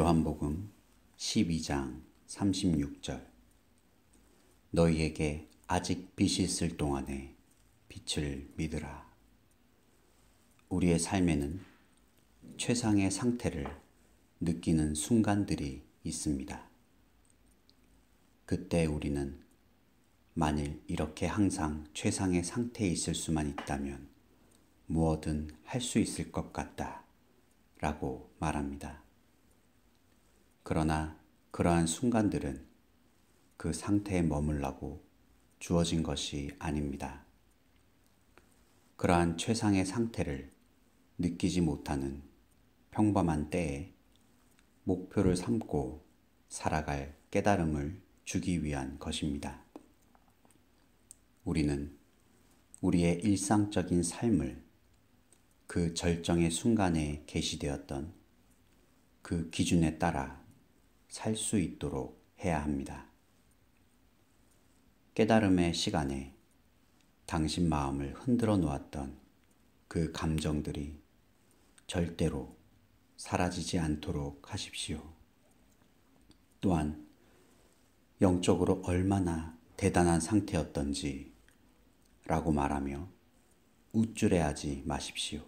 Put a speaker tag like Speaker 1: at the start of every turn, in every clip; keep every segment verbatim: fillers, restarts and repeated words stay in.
Speaker 1: 요한복음 십이 장 삼십육 절. 너희에게 아직 빛이 있을 동안에 빛을 믿으라. 우리의 삶에는 최상의 상태를 느끼는 순간들이 있습니다. 그때 우리는 만일 이렇게 항상 최상의 상태에 있을 수만 있다면 무엇든 할 수 있을 것 같다 라고 말합니다. 그러나 그러한 순간들은 그 상태에 머물라고 주어진 것이 아닙니다. 그러한 최상의 상태를 느끼지 못하는 평범한 때에 목표를 삼고 살아갈 깨달음을 주기 위한 것입니다. 우리는 우리의 일상적인 삶을 그 절정의 순간에 계시되었던 그 기준에 따라 살 수 있도록 해야 합니다. 깨달음의 시간에 당신 마음을 흔들어 놓았던 그 감정들이 절대로 사라지지 않도록 하십시오. 또한 영적으로 얼마나 대단한 상태였던지 라고 말하며 우쭐해하지 마십시오.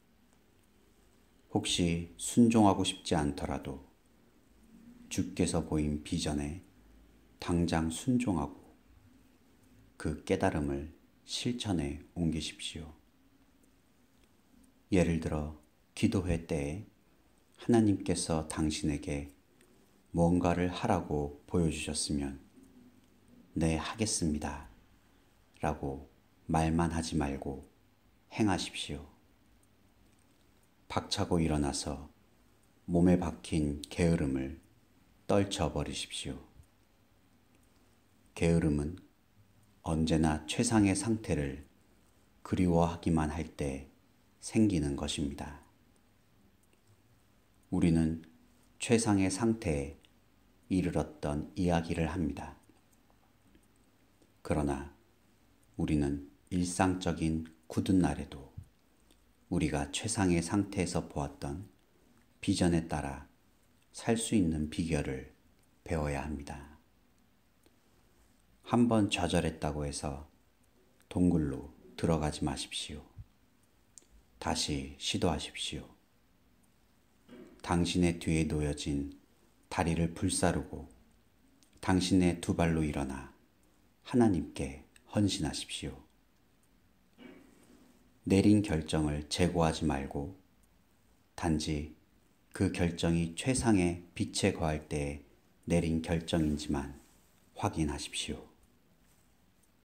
Speaker 1: 혹시 순종하고 싶지 않더라도 주께서 보인 비전에 당장 순종하고 그 깨달음을 실천에 옮기십시오. 예를 들어 기도회 때에 하나님께서 당신에게 뭔가를 하라고 보여주셨으면 네, 하겠습니다 라고 말만 하지 말고 행하십시오. 박차고 일어나서 몸에 박힌 게으름을 떨쳐버리십시오. 게으름은 언제나 최상의 상태를 그리워하기만 할 때 생기는 것입니다. 우리는 최상의 상태에 이르렀던 이야기를 합니다. 그러나 우리는 일상적인 굳은 날에도 우리가 최상의 상태에서 보았던 비전에 따라 살 수 있는 비결을 배워야 합니다. 한번 좌절했다고 해서 동굴로 들어가지 마십시오. 다시 시도하십시오. 당신의 뒤에 놓여진 다리를 불사르고 당신의 두 발로 일어나 하나님께 헌신하십시오. 내린 결정을 재고하지 말고 단지 그 결정이 최상의 빛에 거할 때에 내린 결정인지만 확인하십시오.